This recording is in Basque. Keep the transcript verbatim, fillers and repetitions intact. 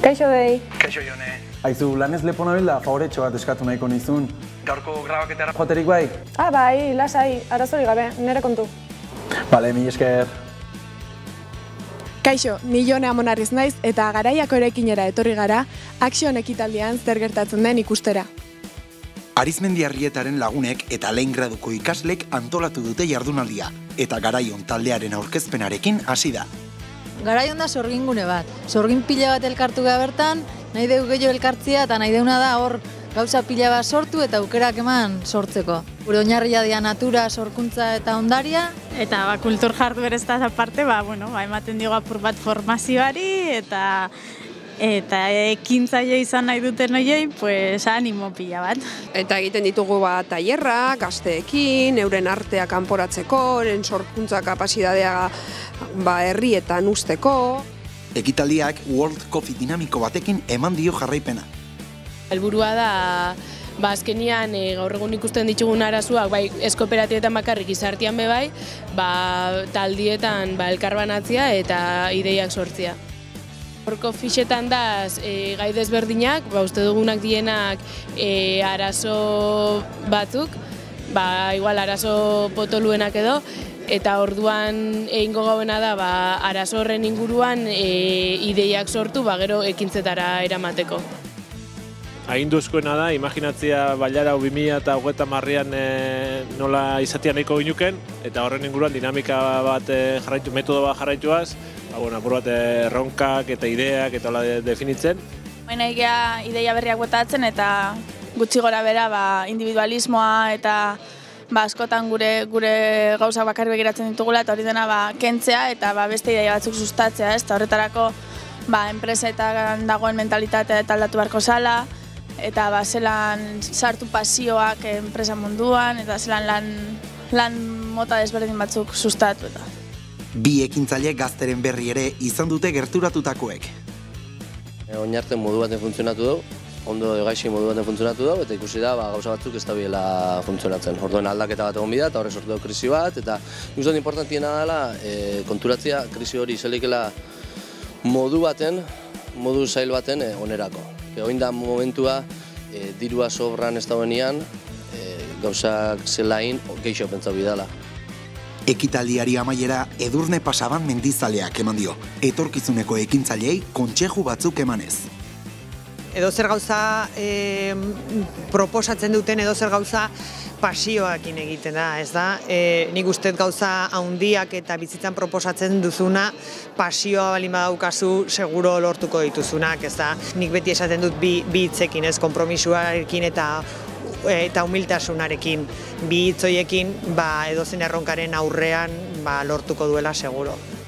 Kaixo dei. Kaixo Jone. Aizu, lanez lepo nabil da favoretxo bat eskatu nahiko nizun. Gaurko grabaketara joaterik bai? Ah, bai, lasai, arazori gabe, nire kontu. Bale, mi esker. Kaixo, ni Jone Amonarriz naiz eta Garaiako eraikinera etorri gara, Action ekitaldian zer gertatzen den ikustera. Arizmendiarrietaren lagunek eta lehen graduko ikaslek antolatu dute jardunaldia, eta Garaion taldearen aurkezpenarekin hasi da. Garaion da sorgingune bat. Sorgin pila bat elkartu gara bertan, nahi deu gehiago elkartzia eta nahi deuna da hor gauza pila bat sortu eta aukerak eman sortzeko. Gure oinarria dira natura, sorkuntza eta ondaria. Eta ba, kultur jarduerez eta aparte, ba, bueno, ba, ematen digu apur bat formazioari eta eta ekintzaile izan nahi duten horiei, pues animo pila bat. Eta egiten ditugu ba, tailerra, gazteekin, euren artea kanporatzeko, euren sorkuntza kapasidadea ba, herrietan usteko. Ekitaldiak World Coffee dinamiko batekin eman dio jarraipena. Helburua da, ba, azkenian e, gaur egun ikusten ditugun arazoak, bai, ez kooperatietan bakarrik izartian be bai, ba, taldietan ba, elkarbanatzea eta ideiak sortzea. Horko fixetan daz e, gai desberdinak, ba, uste dugunak dienak e, arazo batzuk, ba, igual arazo potoluenak edo, eta orduan egingo gauena da ba, arazo horren inguruan e, ideiak sortu, ba, gero ekintzetara eramateko. Aginduzkoena da, imaginatzea bailara bi mila hogeita hamarrean e, nola izatea nahiko ginuken, eta horren inguruan dinamika bat e, jarraitu, metodo bat jarraituaz, ba, bueno, apur bat erronkak eta ideak eta hola de, definitzen. Baina egia ideia berriak botatzen eta gutxi gora bera ba, individualismoa eta ba, askotan gure gure gauzak bakarrik begiratzen ditugula eta hori dena ba, kentzea eta ba, beste ideia batzuk sustatzea, ez? Eta horretarako ba, enpresetan dagoen mentalitatea eta aldatu beharko zala, eta ba, zelan sartu pasioak enpresa munduan, eta zelan lan, lan mota desberdin batzuk sustatu. Eta. Bi ekintzaile gazteren berri ere izan dute gerturatutakoek. Oinarte modu baten funtzionatu dugu, ondo gaixi modu baten funtzionatu dugu, eta ikusi da ba, gauza batzuk ez da biela funtzionatzen. Orduan aldaketa bat egon bida, eta horrek sortu dugu krisi bat, eta guztat importantiena dela e, konturatzea krisi hori izelikela modu baten, modu zail baten e, onerako. Oin da momentua e, dirua sobran ez dauenean, e, gauzak zelain geixo pentsau bidala. Ekitaldiari amaiera Edurne Pasaban mendizaleak eman dio, etorkizuneko ekintzaileei kontseju batzuk emanez. Edo zer gauza e, proposatzen duten, edo zer gauza pasioakin egiten da, ez da? E, nik uste gauza handiak eta bizitzan proposatzen duzuna, pasioa balin badaukazu seguro lortuko dituzunak, ez da? Nik beti esaten dut bi, bi hitzekin, ez, konpromisuarekin eta eta humiltasunarekin, bi hitzoiekin ba, edozein erronkaren aurrean ba, lortuko duela seguro.